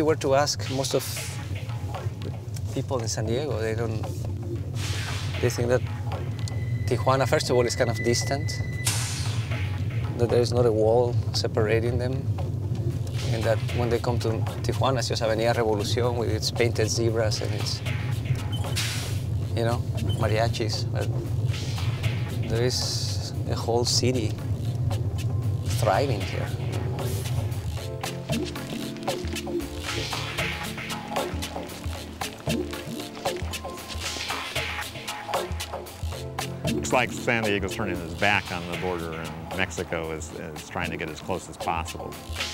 you were to ask most of people in San Diego, they think that Tijuana, first of all, is kind of distant, that there is not a wall separating them, and that when they come to Tijuana, it's just Avenida Revolucion with its painted zebras and its, you know, mariachis. But there is a whole city thriving here. Looks like San Diego's turning his back on the border, and Mexico is trying to get as close as possible.